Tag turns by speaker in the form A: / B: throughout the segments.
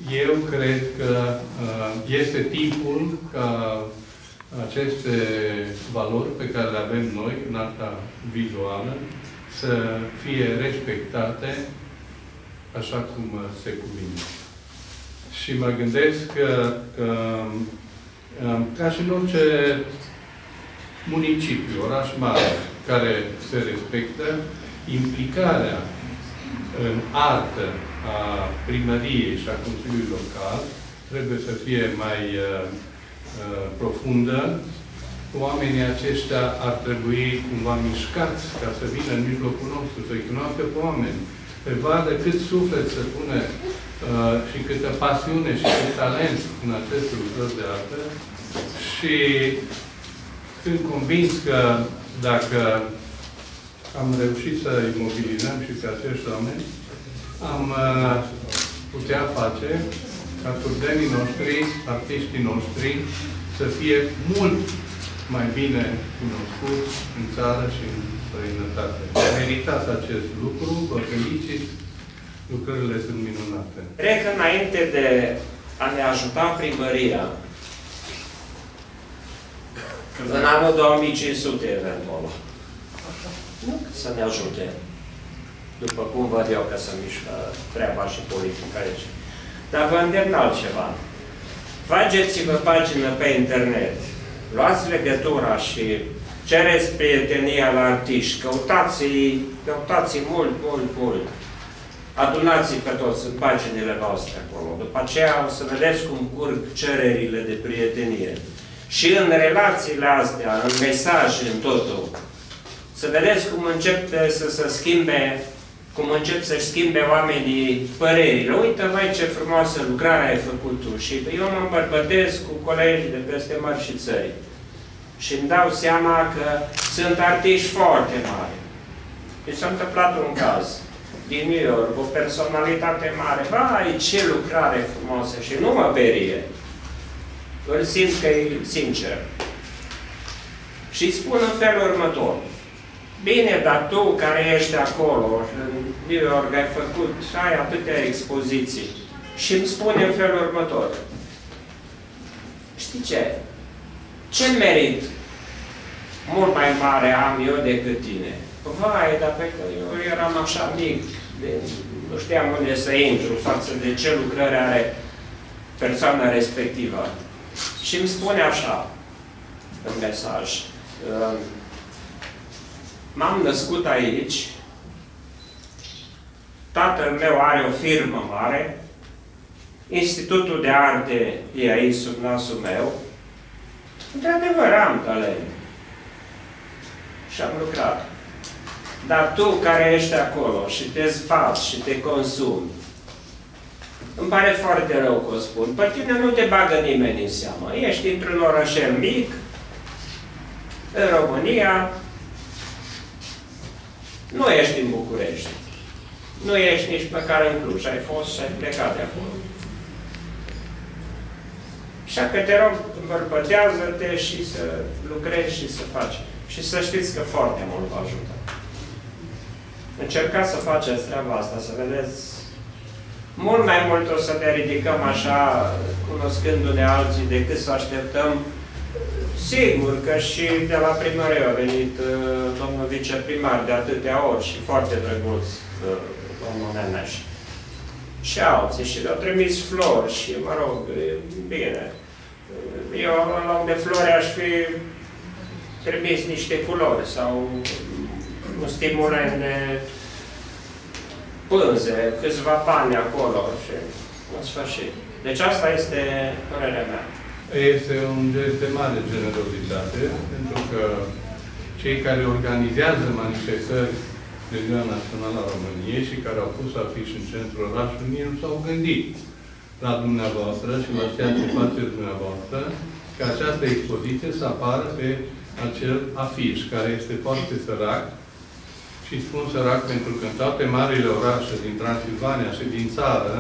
A: Eu cred că este timpul ca aceste valori pe care le avem noi în arta vizuală să fie respectate așa cum se cuvine. Și mă gândesc că ca și în orice municipiu, oraș mare, care se respectă, implicarea în artă a primăriei și a Consiliului Local trebuie să fie mai profundă. Oamenii aceștia ar trebui cumva mișcați ca să vină în mijlocul nostru, să-i cunoască pe oameni, pe vadă cât suflet se pune și câtă pasiune și cât talent în aceste lucrări de artă. Și sunt convins că dacă am reușit să-i mobilizăm și pe acești oameni, am putea face ca turdenii noștri, artiștii noștri, să fie mult mai bine cunoscuți în țară și în străinătate. Meritați acest lucru, vă felicit, lucrările sunt minunate.
B: Cred că înainte de a ne ajuta primăria, în anul 2500, eventual, să ne ajute, după cum văd eu că se mișcă treaba și politica aici. Dar vă îndemn altceva. Faceți-vă pagină pe internet, luați legătura și cereți prietenia la artiști, căutați-i mult, mult, mult. Adunați-i pe toți în paginile voastre acolo. După aceea o să vedeți cum curg cererile de prietenie. Și în relațiile astea, în mesaje, în totul, să vedeți cum începe să se schimbe, cum încep să-și schimbe oamenii părerile. Uite, vai, ce frumoasă lucrare ai făcut tu. Și eu mă îmbărbătesc cu colegii de peste mări și țări. Și îmi dau seama că sunt artiști foarte mari. Mi s-a întâmplat un caz din New York, o personalitate mare. Vai, ce lucrare frumoasă! Și nu mă perie. Îl simt că e sincer. Și îi spun în felul următor. Bine, dar tu care ești acolo, în New York, ai făcut și ai atâtea expoziții. Și îmi spune în felul următor. Știi ce? Ce merit mult mai mare am eu decât tine? Vai, dar pe că eu eram așa mic, nu știam unde să intru față de ce lucrări are persoana respectivă. Și îmi spune așa, în mesaj, m-am născut aici, tatăl meu are o firmă mare, Institutul de Arte e aici sub nasul meu, într-adevăr am talent. Și am lucrat. Dar tu care ești acolo și te zbați și te consumi, îmi pare foarte rău că o spun, pe tine nu te bagă nimeni în seamă. Ești într-un orășel mic, în România, nu ești în București, nu ești nici măcar în Cluj, ai fost și ai plecat de acolo. Așa că te rog, îmbărbătează-te și să lucrezi și să faci. Și să știți că foarte mult vă ajută. Încercați să faceți treaba asta, să vedeți. Mult mai mult o să ne ridicăm așa, cunoscându-ne alții, decât să așteptăm. Sigur că și de la primărie a venit domnul viceprimar de atâtea ori și foarte drăguț, domnul Neneș. Și alții, și le-au trimis flori și, mă rog, bine. Eu, în loc de flori, aș fi trimis niște culori sau un stimulent de pânze, câțiva bani acolo și în sfârșit. Deci asta este părerea mea.
A: Este un gest de mare generozitate, pentru că cei care organizează manifestări de Ziua Națională a României și care au pus afiș în centrul orașului, nu s-au gândit la dumneavoastră și la ceea ce faceți dumneavoastră, ca această expoziție să apară pe acel afiș, care este foarte sărac. Și spun sărac pentru că în toate marile orașe din Transilvania și din țară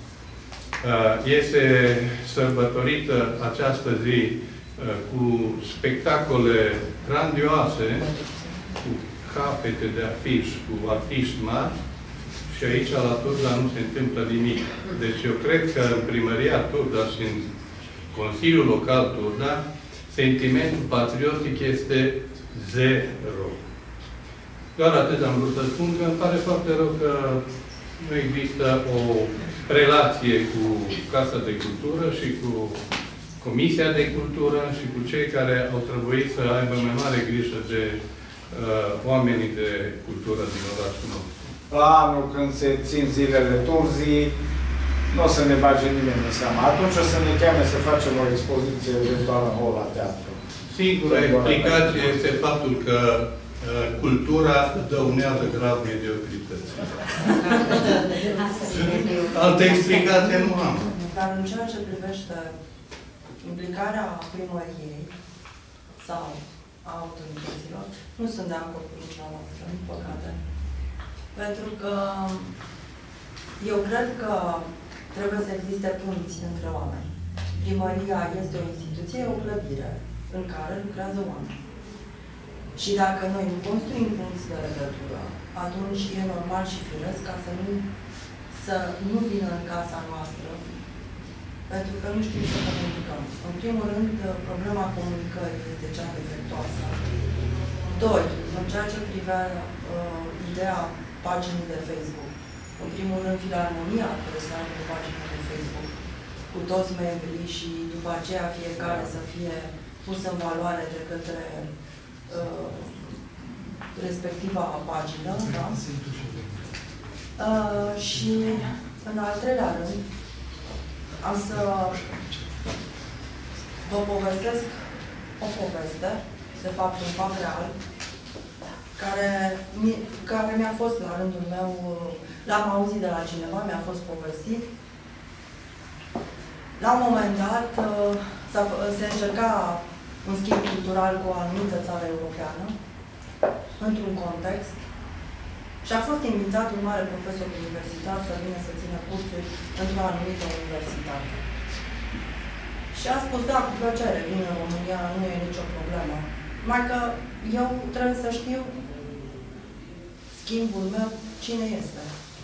A: este sărbătorită această zi cu spectacole grandioase, cu capete de afiș, cu artiști mari și aici la Turda nu se întâmplă nimic. Deci eu cred că în primăria Turda și în Consiliul Local Turda, sentimentul patriotic este zero. Doar atât am vrut să spun că îmi pare foarte rău că nu există o relație cu Casa de Cultură și cu Comisia de Cultură și cu cei care au trebuit să aibă mai mare grijă de oamenii de cultură din orașul nostru.
C: La anul, când se țin zilele Turzii, nu o să ne bage nimeni în seama. Atunci o să ne cheme să facem o expoziție eventuală în hol la teatru.
A: Singura explicație este faptul că cultura dăunează grav mediocrității. Altă explicație nu am.
D: Dar în ceea ce privește implicarea primăriei sau a autorităților, nu sunt de acord cu dumneavoastră, din păcate. Pentru că eu cred că trebuie să existe punți între oameni. Primăria este o instituție, o clădire în care lucrează oameni. Și dacă noi nu construim punți de legătură, atunci e normal și firesc ca să nu vină în casa noastră, pentru că nu știm să comunicăm. În primul rând, problema comunicării este cea defectuoasă. Doi, în ceea ce privea ideea paginii de Facebook. În primul rând, Filarmonia trebuie să aibă o pagină de Facebook cu toți membrii și după aceea fiecare să fie pus în valoare de către respectiva pagină, da? Și în al treilea rând, am să vă povestesc o poveste, de fapt un fapt real, care mi-a fost la rândul meu, l-am auzit de la cineva, mi-a fost povestit. La un moment dat, se încerca un schimb cultural cu o anumită țară europeană, într-un context, și a fost invitat un mare profesor universitar să vină să țină cursuri într-o anumită universitate. Și a spus, da, cu plăcere, vin în România, nu e nicio problemă. Numai că eu trebuie să știu schimbul meu, cine este.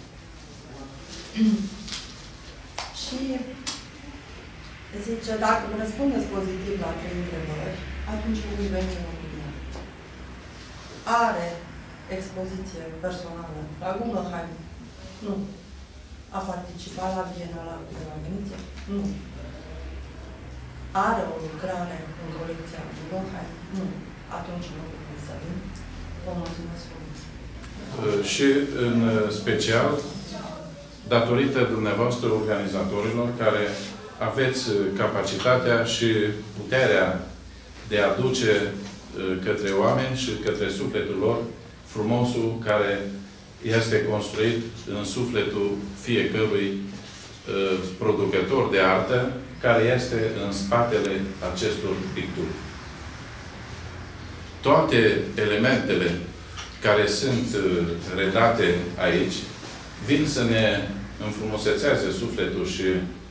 D: Și zice, dacă îmi răspundeți pozitiv la 3 întrebări, atunci voi veni în România. Are expoziție personală la Guggenheim? Nu. A participat la Bienala de la Veneția? Nu. Are o lucrare în colecția Guggenheim? Nu. Atunci nu putem să vin. Vă mulțumesc frumos.
E: Și în special, datorită dumneavoastră organizatorilor care aveți capacitatea și puterea de a duce către oameni și către sufletul lor frumosul care este construit în sufletul fiecărui producător de artă care este în spatele acestor picturi. Toate elementele care sunt redate aici vin să ne înfrumusețeze sufletul și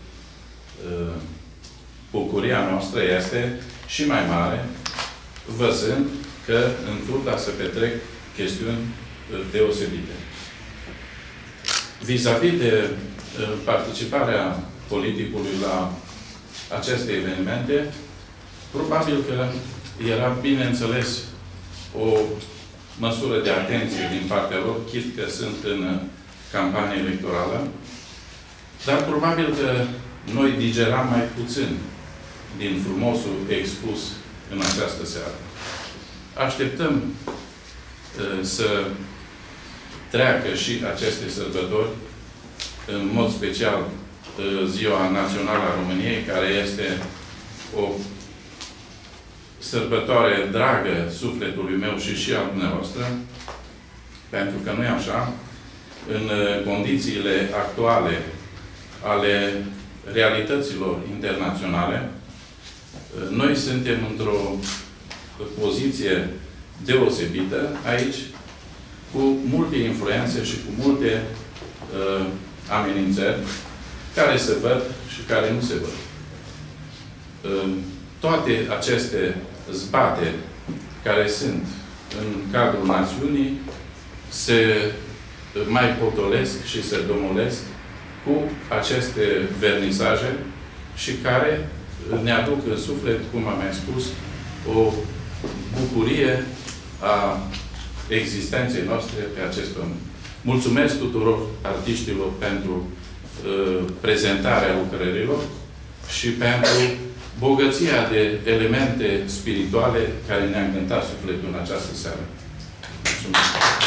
E: bucuria noastră este și mai mare văzând că în Turda se petrec chestiuni deosebite. Vis-a-vis de participarea politicului la aceste evenimente, probabil că era, bineînțeles, o măsură de atenție din partea lor, chit că sunt în campanie electorală, dar probabil că noi digeram mai puțin din frumosul expus în această seară. Așteptăm să treacă și aceste sărbători, în mod special Ziua Națională a României, care este o sărbătoare dragă sufletului meu și al dumneavoastră, pentru că nu e așa, în condițiile actuale ale realităților internaționale, noi suntem într-o poziție deosebită aici, cu multe influențe și cu multe amenințări care se văd și care nu se văd. Toate aceste zbateri care sunt în cadrul națiunii se mai potolesc și se domolesc cu aceste vernisaje și care ne aduc în suflet, cum am mai spus, o bucurie a existenței noastre pe acest pământ. Mulțumesc tuturor artiștilor pentru prezentarea lucrărilor și pentru bogăția de elemente spirituale care ne-a încântat sufletul în această seară. Mulțumesc!